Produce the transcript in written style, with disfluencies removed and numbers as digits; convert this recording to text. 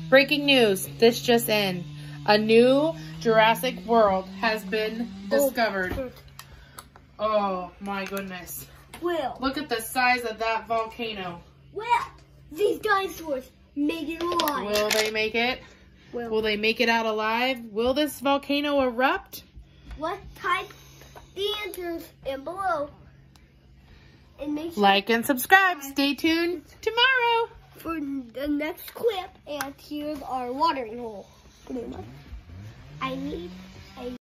Breaking news, this just in. A new Jurassic World has been discovered. Oh my goodness. Well, look at the size of that volcano. Well, these dinosaurs made it alive. Will they make it? Will they make it out alive? Will this volcano erupt? What? Type the answers in below. And make sure like and subscribe. Stay tuned tomorrow for the next clip. And here's our watering hole. I need